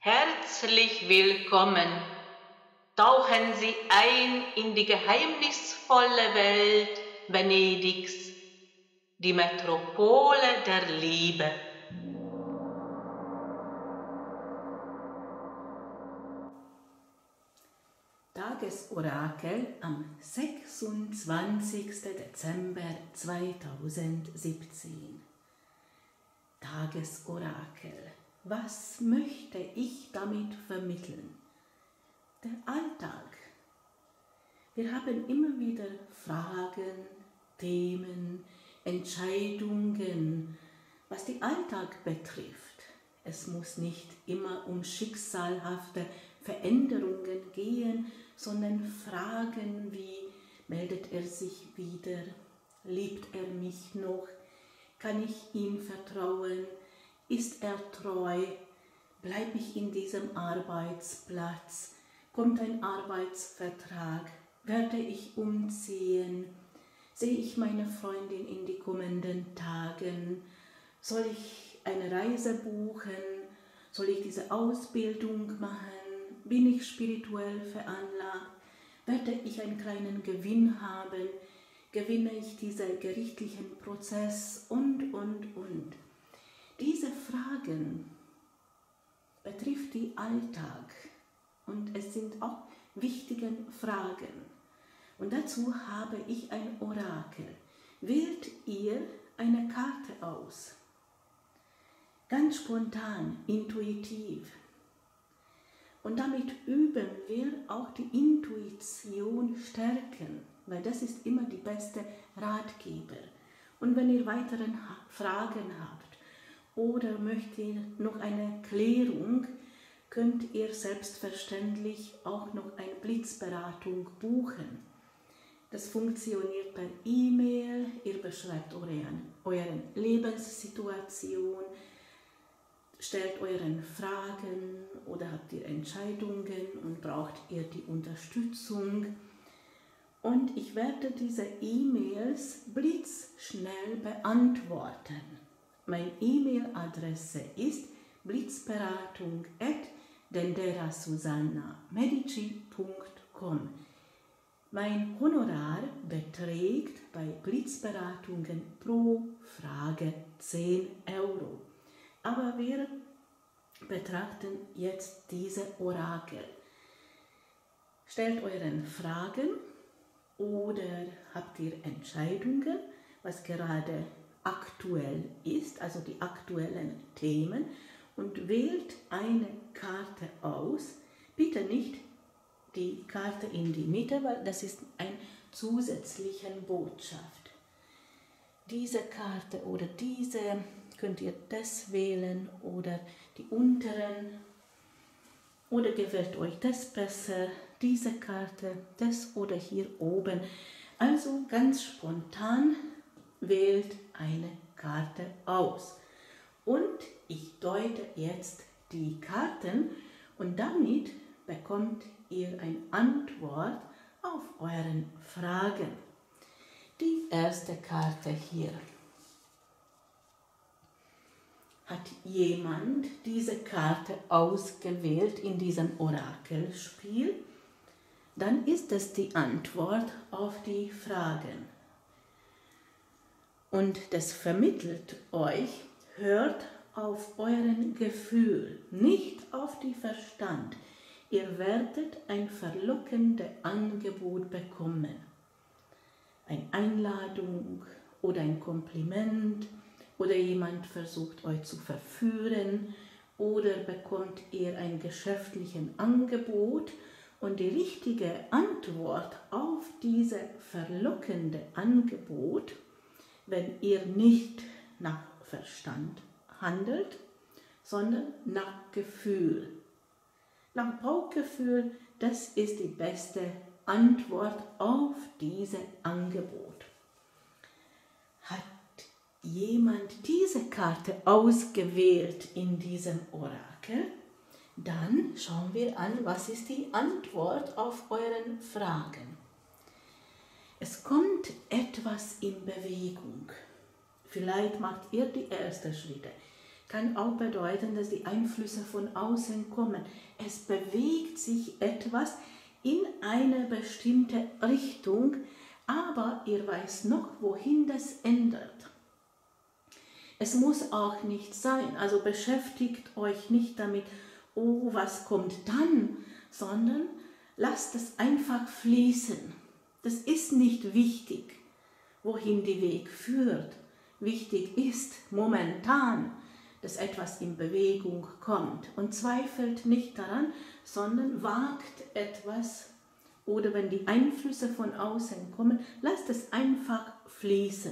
Herzlich willkommen. Tauchen Sie ein in die geheimnisvolle Welt Venedigs, die Metropole der Liebe. Tagesorakel am 26. Dezember 2017. Tagesorakel. Was möchte ich damit vermitteln? Der Alltag. Wir haben immer wieder Fragen, Themen, Entscheidungen, was den Alltag betrifft. Es muss nicht immer um schicksalhafte Veränderungen gehen, sondern Fragen wie: meldet er sich wieder? Liebt er mich noch? Kann ich ihm vertrauen? Ist er treu? Bleibe ich in diesem Arbeitsplatz? Kommt ein Arbeitsvertrag? Werde ich umziehen? Sehe ich meine Freundin in die kommenden Tagen? Soll ich eine Reise buchen? Soll ich diese Ausbildung machen? Bin ich spirituell veranlagt? Werde ich einen kleinen Gewinn haben? Gewinne ich diesen gerichtlichen Prozess? Und. Diese Fragen betrifft den Alltag und es sind auch wichtige Fragen. Und dazu habe ich ein Orakel. Wählt ihr eine Karte aus. Ganz spontan, intuitiv. Und damit üben wir auch die Intuition stärken, weil das ist immer die beste Ratgeber. Und wenn ihr weitere Fragen habt oder möchtet noch eine Klärung, könnt ihr selbstverständlich auch noch eine Blitzberatung buchen. Das funktioniert per E-Mail, ihr beschreibt eure Lebenssituation, stellt euren Fragen oder habt ihr Entscheidungen und braucht ihr die Unterstützung. Und ich werde diese E-Mails blitzschnell beantworten. Meine E-Mail-Adresse ist blitzberatung@denderasusanna.medici.com. Mein Honorar beträgt bei Blitzberatungen pro Frage 10 €. Aber wir betrachten jetzt diese Orakel. Stellt euren Fragen oder habt ihr Entscheidungen, was gerade aktuell ist, also die aktuellen Themen, und wählt eine Karte aus. Bitte nicht die Karte in die Mitte, weil das ist eine zusätzliche Botschaft. Diese Karte oder diese könnt ihr das wählen oder die unteren oder gewählt euch das besser, diese Karte, das oder hier oben. Also ganz spontan wählt eine Karte aus. Und ich deute jetzt die Karten und damit bekommt ihr eine Antwort auf euren Fragen. Die erste Karte hier. Hat jemand diese Karte ausgewählt in diesem Orakelspiel? Dann ist es die Antwort auf die Fragen. Und das vermittelt euch: hört auf euren Gefühl, nicht auf den Verstand. Ihr werdet ein verlockendes Angebot bekommen. Eine Einladung oder ein Kompliment oder jemand versucht euch zu verführen oder bekommt ihr ein geschäftliches Angebot. Und die richtige Antwort auf dieses verlockende Angebot, wenn ihr nicht nach Verstand handelt, sondern nach Gefühl. Nach Bauchgefühl, das ist die beste Antwort auf dieses Angebot. Hat jemand diese Karte ausgewählt in diesem Orakel? Dann schauen wir an, was ist die Antwort auf euren Fragen. Es kommt etwas in Bewegung. Vielleicht macht ihr die ersten Schritte. kann auch bedeuten, dass die Einflüsse von außen kommen. Es bewegt sich etwas in eine bestimmte Richtung, aber ihr weiß noch, wohin das ändert. Es muss auch nicht sein, also beschäftigt euch nicht damit, oh, was kommt dann, sondern lasst es einfach fließen. Das ist nicht wichtig, wohin der Weg führt. Wichtig ist momentan, dass etwas in Bewegung kommt und zweifelt nicht daran, sondern wagt etwas. Oder wenn die Einflüsse von außen kommen, lasst es einfach fließen.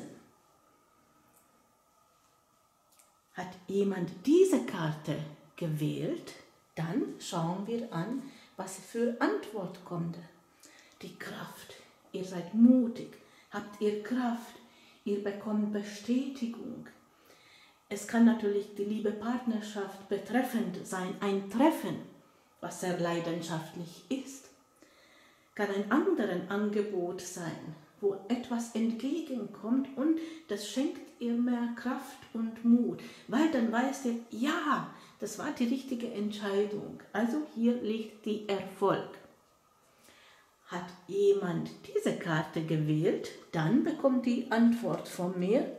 Hat jemand diese Karte gewählt, dann schauen wir an, was für Antwort kommt. Die Kraft. Ihr seid mutig, habt ihr Kraft, ihr bekommt Bestätigung. Es kann natürlich die liebe Partnerschaft betreffend sein, ein Treffen, was sehr leidenschaftlich ist. Kann ein anderes Angebot sein, wo etwas entgegenkommt und das schenkt ihr mehr Kraft und Mut, weil dann weißt ihr, ja, das war die richtige Entscheidung, also hier liegt der Erfolg. Hat jemand diese Karte gewählt, dann bekommt die Antwort von mir.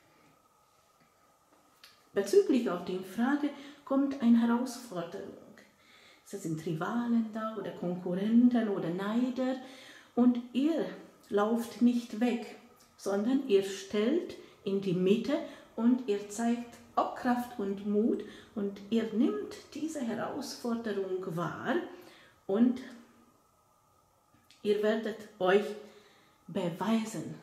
Bezüglich auf die Frage kommt eine Herausforderung. Es sind Rivalen da oder Konkurrenten oder Neider und ihr lauft nicht weg, sondern ihr stellt in die Mitte und ihr zeigt auch Kraft und Mut und ihr nimmt diese Herausforderung wahr und ihr werdet euch beweisen.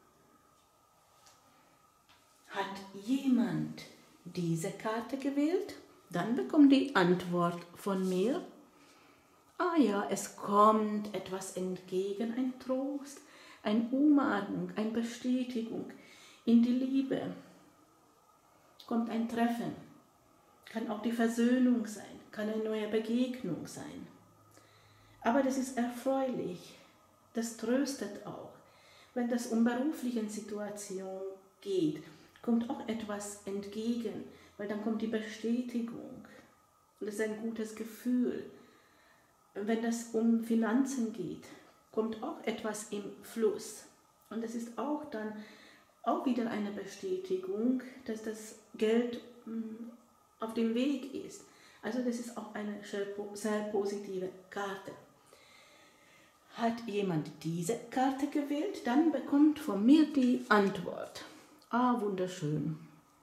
Hat jemand diese Karte gewählt? Dann bekommt die Antwort von mir. Ah ja, es kommt etwas entgegen, ein Trost, eine Umarmung, eine Bestätigung in die Liebe. Kommt ein Treffen, kann auch die Versöhnung sein, kann eine neue Begegnung sein. Aber das ist erfreulich, das tröstet auch. Wenn das um berufliche Situation geht, kommt auch etwas entgegen, weil dann kommt die Bestätigung und das ist ein gutes Gefühl. Wenn das um Finanzen geht, kommt auch etwas im Fluss und es ist auch dann auch wieder eine Bestätigung, dass das Geld auf dem Weg ist. Also das ist auch eine sehr positive Karte. Hat jemand diese Karte gewählt, dann bekommt von mir die Antwort. Ah, wunderschön.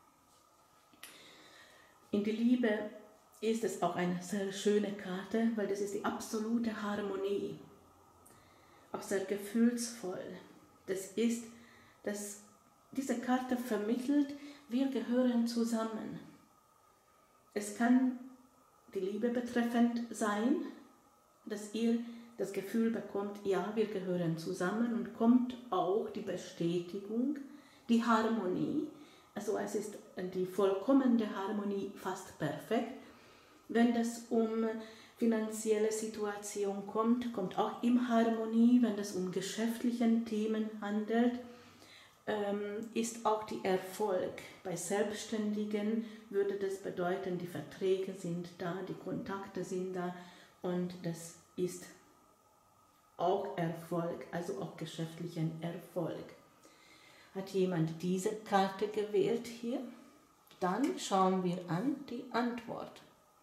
In der Liebe ist es auch eine sehr schöne Karte, weil das ist die absolute Harmonie. Auch sehr gefühlsvoll. Das ist, dass diese Karte vermittelt, wir gehören zusammen. Es kann die Liebe betreffend sein, dass ihr das Gefühl bekommt, ja, wir gehören zusammen und kommt auch die Bestätigung, die Harmonie. Also es ist die vollkommene Harmonie fast perfekt. Wenn es um finanzielle Situation kommt, kommt auch in Harmonie. Wenn es um geschäftliche Themen handelt, ist auch der Erfolg. Bei Selbstständigen würde das bedeuten, die Verträge sind da, die Kontakte sind da und das ist auch Erfolg, also auch geschäftlichen Erfolg. Hat jemand diese Karte gewählt hier? Dann schauen wir an die Antwort.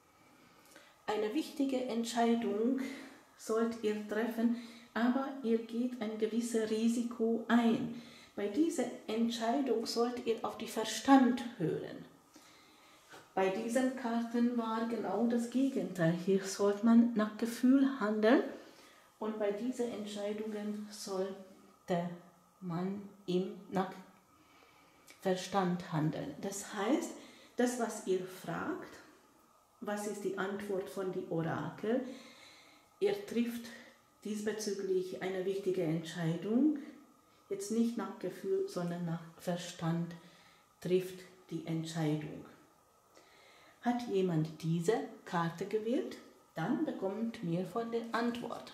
Eine wichtige Entscheidung sollt ihr treffen, aber ihr geht ein gewisses Risiko ein. Bei dieser Entscheidung sollt ihr auf den Verstand hören. Bei diesen Karten war genau das Gegenteil. Hier sollte man nach Gefühl handeln und bei diesen Entscheidungen sollte man nach Verstand handeln. Das heißt, das, was ihr fragt, was ist die Antwort von die Orakel, ihr trifft diesbezüglich eine wichtige Entscheidung, jetzt nicht nach Gefühl, sondern nach Verstand trifft die Entscheidung. Hat jemand diese Karte gewählt, dann bekommt mir von der Antwort.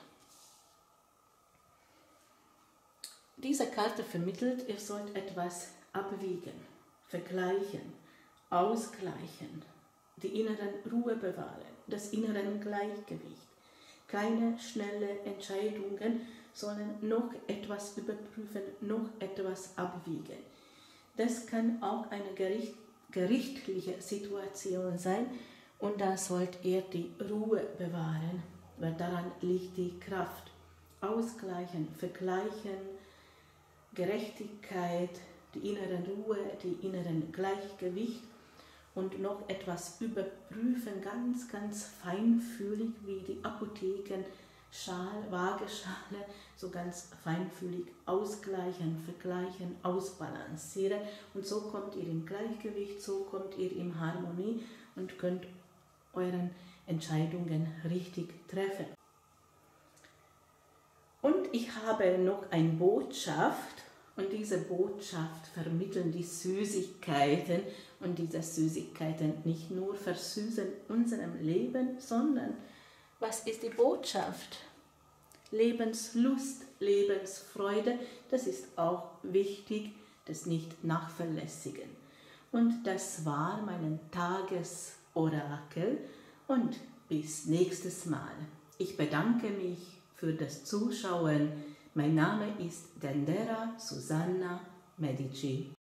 Diese Karte vermittelt, ihr sollt etwas abwiegen, vergleichen ausgleichen, die inneren Ruhe bewahren, das innere Gleichgewicht. Keine schnellen Entscheidungen, sondern noch etwas überprüfen, noch etwas abwiegen. Das kann auch eine gerichtliche Situation sein und da sollt ihr die Ruhe bewahren, weil daran liegt die Kraft. Ausgleichen, vergleichen, Gerechtigkeit, die innere Ruhe, die inneren Gleichgewicht und noch etwas überprüfen, ganz, ganz feinfühlig wie die Waageschale, so ganz feinfühlig ausgleichen, vergleichen, ausbalancieren und so kommt ihr im Gleichgewicht, so kommt ihr in Harmonie und könnt euren Entscheidungen richtig treffen. Und ich habe noch eine Botschaft und diese Botschaft vermitteln die Süßigkeiten und diese Süßigkeiten nicht nur versüßen unserem Leben, sondern was ist die Botschaft? Lebenslust, Lebensfreude, das ist auch wichtig, das nicht nachvernachlässigen. Und das war mein Tagesorakel und bis nächstes Mal. Ich bedanke mich für das Zuschauen. Mein Name ist Dendera Susanna Medici.